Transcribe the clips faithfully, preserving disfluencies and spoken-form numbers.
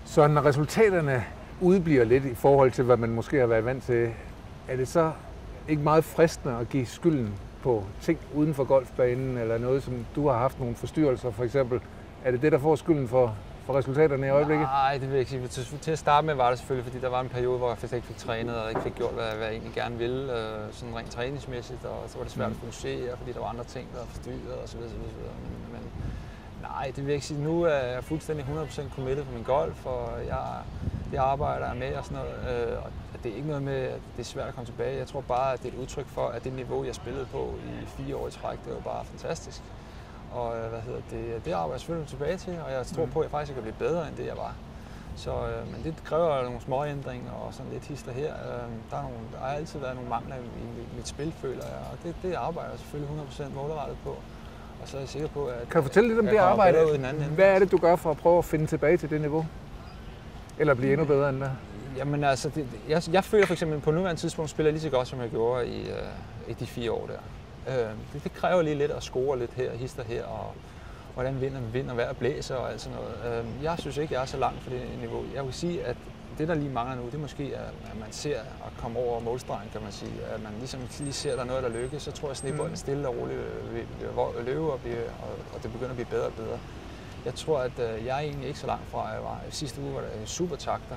Så når resultaterne udebliver lidt i forhold til, hvad man måske har været vant til, er det så ikke meget fristende at give skylden på ting uden for golfbanen, eller noget, som du har haft nogle forstyrrelser for eksempel? Er det det, der får skylden for, for resultaterne i øjeblikket? Nej, det vil jeg ikke sige. Til at starte med var det selvfølgelig, fordi der var en periode, hvor jeg faktisk ikke fik trænet og ikke fik gjort, hvad jeg egentlig gerne ville, sådan rent træningsmæssigt, og så var det svært at fokusere, fordi der var andre ting, der forstyrrede osv. Men, men nej, det vil jeg ikke sige. Nu er jeg fuldstændig hundrede procent committed på min golf, og jeg, det arbejder jeg med og sådan noget. Og det er ikke noget med, at det er svært at komme tilbage. Jeg tror bare, at det er et udtryk for, at det niveau, jeg spillede på i fire år i træk, det var bare fantastisk. Og hvad hedder det, det arbejder jeg selvfølgelig tilbage til, og jeg tror på, at jeg faktisk kan blive bedre, end det jeg var. Så, øh, men det kræver nogle små ændringer og sådan lidt hister her. Øh, der, er nogle, der har altid været nogle mangler i mit spil, føler jeg, og det, det arbejder jeg selvfølgelig hundrede procent målrettet på. Og så er jeg sikker på, at kan du fortælle lidt om det arbejde? Hvad er det, du gør for at prøve at finde tilbage til det niveau? Eller blive endnu bedre end det? Jamen altså, det, jeg, jeg føler for eksempel, på nuværende tidspunkt spiller jeg lige så godt, som jeg gjorde i, øh, i de fire år der. Øh, det, det kræver lige lidt at score lidt her, hister her, og hvordan vinder man vinder, hver blæser og alt sådan noget. Øh, jeg synes ikke, jeg er så langt for det niveau. Jeg vil sige, at det, der lige mangler nu, det er måske, at man ser at komme over målstregen, kan man sige. At man ligesom lige ser, at der er noget, der lykkes, så tror jeg, at snebolden stille og roligt vil løbe, og, og det begynder at blive bedre og bedre. Jeg tror, at jeg er egentlig ikke så langt fra, jeg var. Sidste uge var det super takter.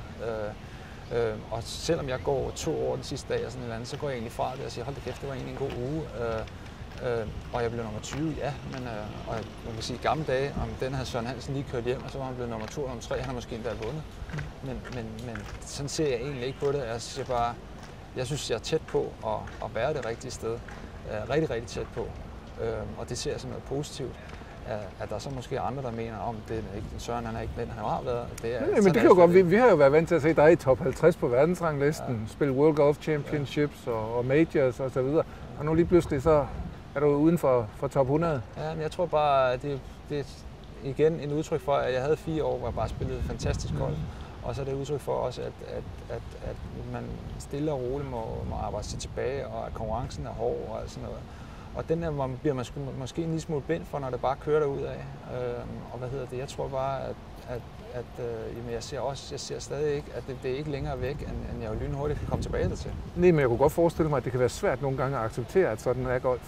Øh, og selvom jeg går to år den sidste dag og sådan et andet, så går jeg egentlig fra det og siger, hold da kæft, det var egentlig en god uge. Øh, øh, og jeg blev nummer tyve, ja, men øh, og man kan sige, i gamle dage, om den havde Søren Hansen lige kørt hjem, og så var han blevet nummer to og nummer tre, han har måske endda vundet. Men, men, men sådan ser jeg egentlig ikke på det. Jeg siger bare, jeg synes, jeg er tæt på at, at være det rigtige sted. Øh, rigtig, rigtig tæt på. Øh, og det ser jeg som noget positivt. At der så måske andre, der mener om, det er ikke Søren, han er ikke den, han har været. Det er, ja, men det kan jo godt. Vi, vi har jo været vant til at se dig i top halvtreds på verdensranglisten, ja. Spille World Golf Championships ja. og, og Majors og så videre. Og nu lige pludselig så er du uden for, for top hundrede. Ja, men jeg tror bare, at det, det er igen en udtryk for, at jeg havde fire år, hvor jeg bare spillede fantastisk golf. Mm. Og så er det et udtryk for også, at, at, at, at man stille og roligt må, må arbejde sig tilbage, og at konkurrencen er hård og alt sådan noget. Og den der bliver man måske en lille smule blind for, når det bare kører derud af. Øhm, og hvad hedder det? Jeg tror bare, at, at, at øh, jamen jeg ser også, jeg ser stadig ikke, at det, det er ikke længere væk, end, end jeg jo lynhurtigt kan komme tilbage dertil. Nej, men jeg kunne godt forestille mig, at det kan være svært nogle gange at acceptere, at sådan er golf.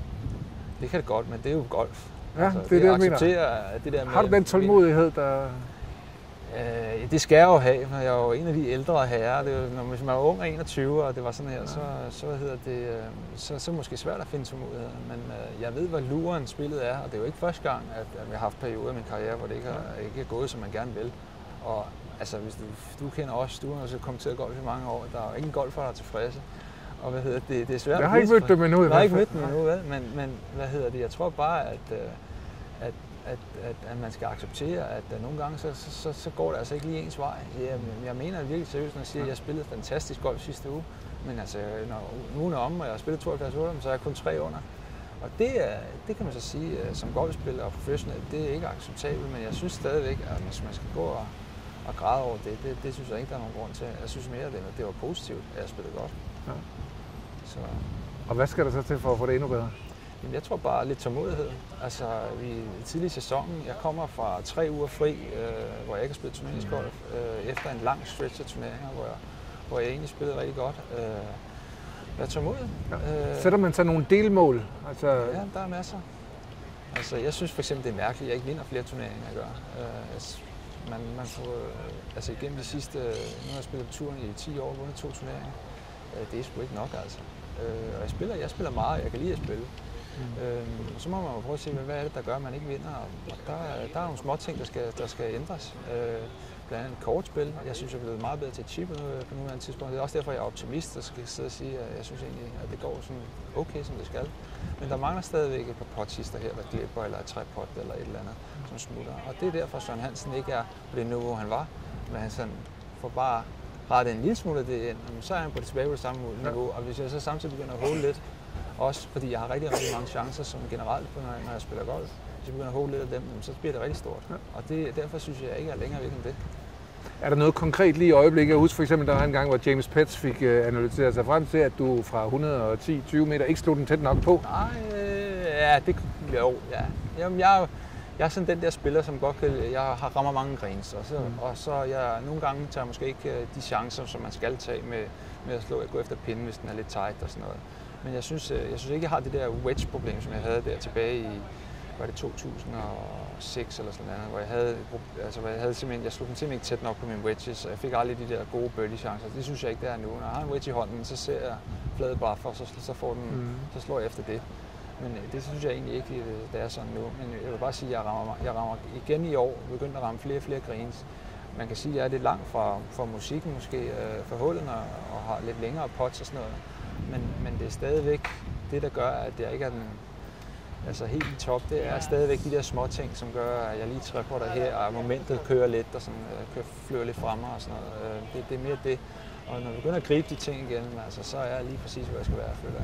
Det kan det godt, men det er jo golf. Ja, altså, det er det, det jeg mener. Det der med, har du den tålmodighed, der... Øh, det skal jeg jo have, for jeg er jo en af de ældre herrer. Det er jo, når man var ung og enogtyve, og det var sådan her, ja. så, så, hvad hedder det, øh, så, så måske svært at finde tålmodighed. Men øh, jeg ved, hvad luren spillet er, og det er jo ikke første gang, at, at jeg har haft perioder i min karriere, hvor det ikke, har, ikke er gået, som man gerne vil. Og altså, hvis du, du kender os, du har også kommet til at golfe i mange år, der er jo ingen golfer, der er tilfredse. Og hvad hedder det, det er svært. Jeg har ikke mødt dem endnu. Jeg har ikke mødt dem endnu, men, men hvad hedder det, jeg tror bare, at, at At, at, at man skal acceptere, at uh, nogle gange, så, så, så går det altså ikke lige ens vej. Jeg, jeg mener virkelig seriøst, når jeg siger, at jeg spillede fantastisk golf sidste uge. Men altså, når ugen er om, og jeg har spillet tooghalvfjerds otte, så er jeg kun tre under. Og det, det kan man så sige, som golfspiller og professionel, det er ikke acceptabelt, men jeg synes stadigvæk, at hvis man skal gå og, og græde over det, det, det synes jeg ikke, der er nogen grund til. Jeg synes mere, at det, det var positivt, at jeg spillede godt. Ja. Så. Og hvad skal der så til for at få det endnu bedre? Jeg tror bare lidt tålmodighed. Altså, i tidlig i sæsonen, jeg kommer fra tre uger fri, øh, hvor jeg ikke har spillet turneringsgolf, øh, efter en lang stretch af turneringer, hvor jeg, hvor jeg egentlig spillede rigtig godt. Øh, jeg er tålmodig. Ja. Øh, Sætter man så nogle delmål? Altså... Ja, der er masser. Altså, jeg synes for eksempel, det er mærkeligt, at jeg ikke vinder flere turneringer, jeg gør. Øh, man, man får, øh, altså igennem de sidste, nu har jeg spillet på turen i ti år, vundet to turneringer. Øh, det er sgu ikke nok, altså. Øh, og jeg spiller, jeg spiller meget, jeg kan lide at spille. Mm. Øhm, så må man jo prøve at se, hvad er det, der gør, at man ikke vinder. Og der, der er nogle små ting, der skal, der skal ændres. Øh, blandt andet kortspil. Jeg synes, jeg er blevet meget bedre til chip på nuværende tidspunkt. Det er også derfor, jeg er optimist og skal sidde og sige, at jeg synes egentlig, at det går sådan okay, som det skal. Men der mangler stadigvæk et par pottister her, der glipper, eller et træpot, eller et eller andet, som smutter. Og det er derfor, Søren Hansen ikke er på det niveau, han var. Men han sådan får bare rettet en lille smule af det ind, så er han på det tilbage på det samme niveau. Og hvis jeg så samtidig begynder at holde lidt, også fordi jeg har rigtig, rigtig mange chancer som generelt, når jeg spiller golf. Hvis jeg begynder at holde lidt af dem, så bliver det rigtig stort. Ja. Og det, derfor synes jeg ikke er længere væk end det. Er der noget konkret lige i øjeblikket? Jeg husker for eksempel, der var en gang, hvor James Pets fik analyseret sig frem til, at du fra et hundrede og ti til tyve meter ikke slog den tæt nok på. Nej, øh, ja, det jo, ja. Jamen, jeg, jeg er sådan den der spiller, som godt kan, jeg har rammer mange greens, og så, mm. og så jeg nogle gange tager måske ikke de chancer, som man skal tage med, med at slå, at gå efter pinden, hvis den er lidt tight og sådan noget. Men jeg synes, jeg synes ikke, jeg har det der wedge-problem, som jeg havde der tilbage i, var det to tusind og seks eller sådan noget, hvor jeg havde, altså hvor jeg havde simpelthen, jeg slog den simpelthen ikke tæt nok på mine wedges, og jeg fik aldrig de der gode birdie-chancer. Det synes jeg ikke, det er nu. Når jeg har en wedge i hånden, så ser jeg flade buffer, så, så, får den, mm. så slår jeg efter det. Men det synes jeg egentlig ikke, det er sådan nu. Men jeg vil bare sige, at jeg rammer, jeg rammer igen i år, begyndt at ramme flere og flere greens. Man kan sige, at jeg er lidt langt fra, fra musikken måske, øh, fra hullen og, og har lidt længere pots og sådan noget. Men, men det er stadigvæk det, der gør, at jeg ikke er den, altså helt i top. Det er stadigvæk de der små ting, som gør, at jeg lige trækker der her, og momentet kører lidt og sådan, kører, flyver lidt fremme og sådan noget. Det, det er mere det. Og når vi begynder at gribe de ting igen, altså, så er jeg lige præcis, hvor jeg skal være, føler jeg.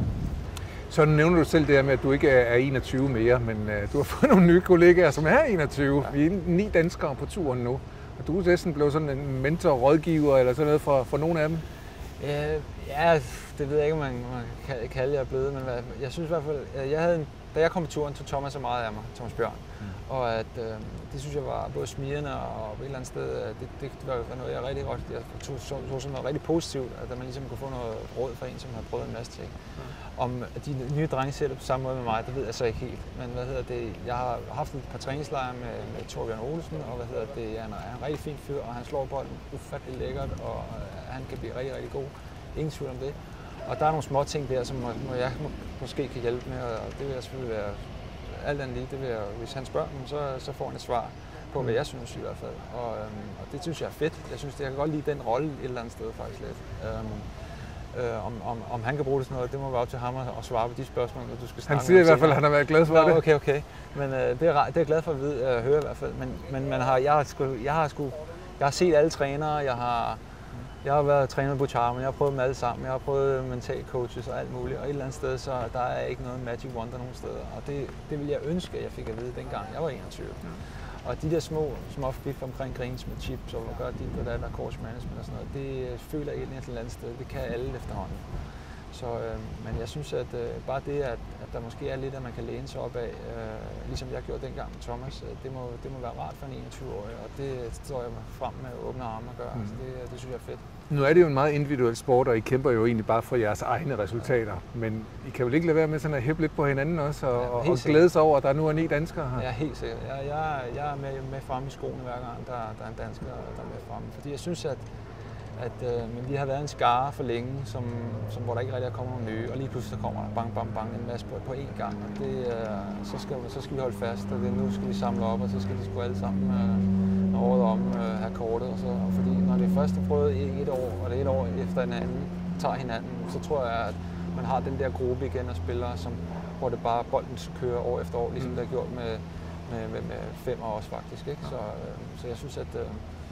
Så nævner du selv det her med, at du ikke er enogtyve mere, men uh, du har fået nogle nye kollegaer, som er enogtyve. Ja. Vi er ni danskere på turen nu. Og du er næsten blevet sådan en mentor, rådgiver eller sådan noget for, for nogle af dem? Øh, ja, det ved jeg ikke, om man, man kan kalde jer blevet, men jeg synes i hvert fald, jeg havde en, da jeg kom på turen, tog Thomas så meget af mig, Thomas Bjørn. Mm. Og at, øh, det synes jeg var både smirrende og på et eller andet sted, det, det var noget, jeg rigtig godt, jeg tog, tog, tog sådan noget rigtig positivt, at man ligesom kunne få noget råd fra en, som har prøvet en masse ting. Mm. Om de nye drenge ser det på samme måde med mig, det ved jeg så ikke helt. Men hvad hedder det, jeg har haft et par træningslejre med, med Torbjørn Olsen, og hvad hedder det, han er en rigtig fin fyr, og han slår bolden ufattelig lækkert, og han kan blive rigtig, rigtig god. Ingen tvivl om det. Og der er nogle små ting der, som jeg måske kan hjælpe med, og det vil jeg selvfølgelig være alt andet lige. Det vil jeg, hvis han spørger dem, så, så får han et svar på, hvad jeg synes i hvert fald. Og, øhm, og det synes jeg er fedt. Jeg synes, jeg kan godt lide den rolle et eller andet sted faktisk lidt. Øhm, øh, om, om, om han kan bruge det sådan noget, det må være op til ham at svare på de spørgsmål, når du skal snakke. Han siger i hvert fald, at han har været glad for Nå, det. Okay, okay. Men øh, det, er, det er jeg glad for at, vide, at høre i hvert fald. Men, men man har, jeg, har sku, jeg, har sku, jeg har set alle trænere, jeg har Jeg har været træner på Charmen, jeg har prøvet dem alle sammen, jeg har prøvet mental coaches og alt muligt, og et eller andet sted, så der er ikke noget magic wonder nogen steder. Og det, det ville jeg ønske, at jeg fik at vide dengang jeg var enogtyve. Ja. Og de der små, små fif omkring greens med chips, og hvad gør dit og dat, og course management og sådan noget, det føler jeg egentlig et eller andet sted. Det kan alle efterhånden. Så, øh, men jeg synes, at øh, bare det, at, at der måske er lidt, at man kan læne sig op af, øh, ligesom jeg gjorde dengang med Thomas, øh, det, må, det må være rart for en enogtyve-årig, og det står jeg mig frem med åbne arme og gør. Mm. Altså, det, det synes jeg er fedt. Nu er det jo en meget individuel sport, og I kæmper jo egentlig bare for jeres egne resultater. Men I kan vel ikke lade være med sådan at hæppe lidt på hinanden også, og, ja, og glæde sig over, at der nu er ni danskere her? Ja, helt sikkert. Jeg, jeg, jeg er med, med fremme i skoene hver gang, der, der er en dansker, der er med fremme. Fordi jeg synes, at at øh, men vi har været en skare for længe, som, som, hvor der ikke rigtig er kommet nogle nye, og lige pludselig så kommer der bang, bang, bang en masse på, på én gang. Og det, øh, så, skal, så skal vi holde fast, og det, nu skal vi samle op, og så skal de sgu alle sammen øh, året om øh, have kortet. Og så, og fordi når det først er prøvet i et år, og det er et år efter en anden tager hinanden, så tror jeg, at man har den der gruppe igen af spillere, som, hvor det bare bolden kører år efter år, ligesom mm. det har gjort med, med, med, med fem år også faktisk. Ikke? Så, øh, så jeg synes, at øh,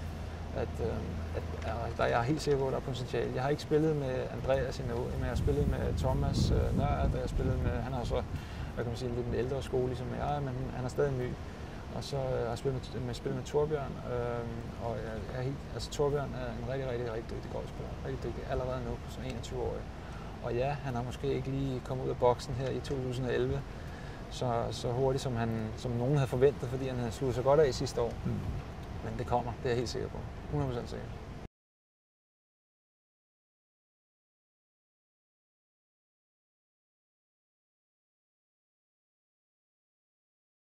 At, øh, at, at der, jeg er helt sikker på, at der er potentiale. Jeg har ikke spillet med Andreas endnu, men jeg har spillet med Thomas øh, Nørd, og jeg har spillet med, han har så, hvad kan man sige, lidt en ældre skole ligesom jeg, men han er stadig ny. Og så øh, har jeg spillet med, med, spillet med Torbjørn, øh, og jeg, jeg er helt, altså Torbjørn er en rigtig, rigtig, rigtig dygtig golfspiller. Rigtig dygtig allerede nu, som enogtyve-årig. Og ja, han har måske ikke lige kommet ud af boksen her i to tusind og elleve, så, så hurtigt som, han, som nogen havde forventet, fordi han havde slået så godt af sidste år. Mm. Men det kommer, det er jeg helt sikker på. hundrede procent sikker.